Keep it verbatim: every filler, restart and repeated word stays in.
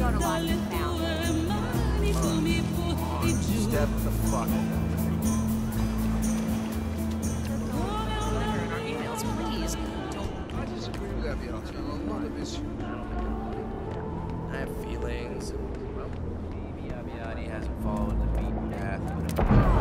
doubt a lot is found. Step the fuck. Letter in our emails, please. Don't. I disagree with that, Beyonce. On a lot of issues. I have feelings. Well, maybe Aviati hasn't followed the beaten path.